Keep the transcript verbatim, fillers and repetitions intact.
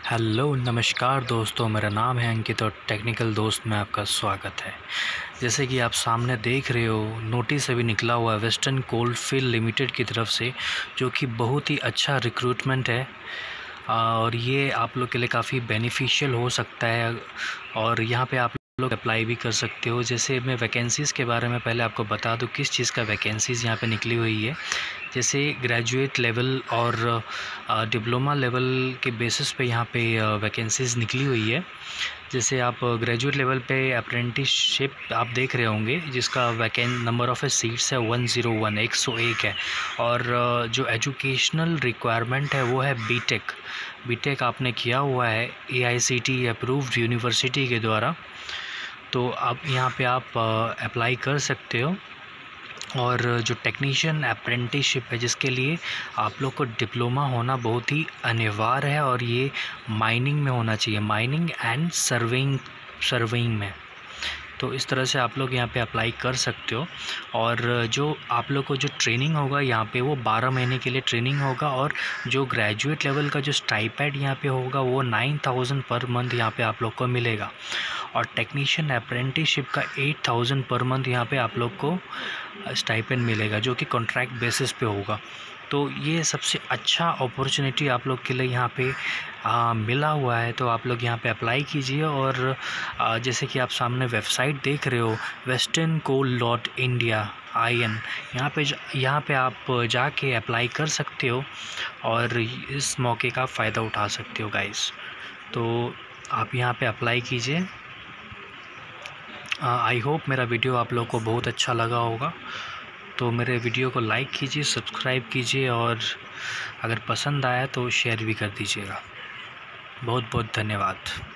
Hello नमस्कार दोस्तों, मेरा नाम है अंकित और टेक्निकल दोस्त में आपका स्वागत है। जैसे कि आप सामने देख रहे हो, नोटिस अभी निकला हुआ है वेस्टर्न कोलफील्ड लिमिटेड की तरफ से, जो कि बहुत ही अच्छा रिक्रूटमेंट है और ये आप लोग के लिए काफ़ी बेनिफिशियल हो सकता है और यहाँ पे आप लोग अप्लाई भी कर सकते हो। जैसे मैं वैकेंसीज़ के बारे में पहले आपको बता दूं किस चीज़ का वैकेंसीज़ यहाँ पे निकली हुई है। जैसे ग्रेजुएट लेवल और डिप्लोमा लेवल के बेसिस पे यहाँ पे वैकेंसीज़ निकली हुई है। जैसे आप ग्रेजुएट लेवल पे अप्रेंटिसशिप आप देख रहे होंगे, जिसका वैकेंट नंबर ऑफ़ सीट्स है वन ज़ीरो वन एक सौ एक है और जो एजुकेशनल रिक्वायरमेंट है वो है बीटेक। बीटेक आपने किया हुआ है A I C T approved university के द्वारा, तो आप यहाँ पे आप अप्लाई कर सकते हो। और जो टेक्नीशियन अप्रेंटिसशिप है, जिसके लिए आप लोग को डिप्लोमा होना बहुत ही अनिवार्य है और ये माइनिंग में होना चाहिए, माइनिंग एंड सर्वेइंग सर्वेइंग में। तो इस तरह से आप लोग यहाँ पे अप्लाई कर सकते हो। और जो आप लोग को जो ट्रेनिंग होगा यहाँ पे वो बारह महीने के लिए ट्रेनिंग होगा और जो ग्रेजुएट लेवल का जो स्टाइपेंड यहाँ पे होगा वो नाइन थाउजेंड पर मंथ यहाँ पे आप लोग को मिलेगा और टेक्नीशियन अप्रेंटिसशिप का एट थाउजेंड पर मंथ यहाँ पे आप लोग को स्टाइपेंड मिलेगा, जो कि कॉन्ट्रैक्ट बेसिस पे होगा। तो ये सबसे अच्छा अपॉर्चुनिटी आप लोग के लिए यहाँ पे आ, मिला हुआ है, तो आप लोग यहाँ पे अप्लाई कीजिए। और आ, जैसे कि आप सामने वेबसाइट देख रहे हो western coal dot India I N, यहाँ पे यहाँ पे आप जाके अप्लाई कर सकते हो और इस मौके का फ़ायदा उठा सकते हो गाइस। तो आप यहाँ पे अप्लाई कीजिए। आई होप मेरा वीडियो आप लोग को बहुत अच्छा लगा होगा, तो मेरे वीडियो को लाइक कीजिए, सब्सक्राइब कीजिए और अगर पसंद आया तो शेयर भी कर दीजिएगा। बहुत बहुत धन्यवाद।